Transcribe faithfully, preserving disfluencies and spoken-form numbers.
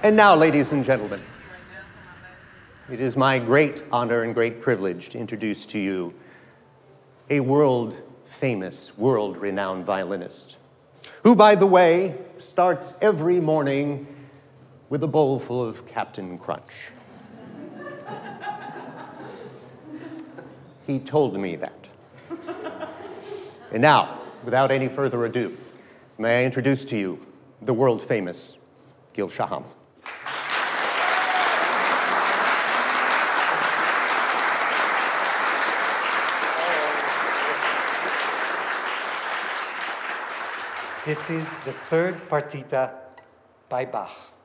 And now, ladies and gentlemen, it is my great honor and great privilege to introduce to you a world-famous, world-renowned violinist, who, by the way, starts every morning with a bowl full of Captain Crunch. He told me that. And now, without any further ado, may I introduce to you the world-famous Gil Shaham. This is the third partita by Bach.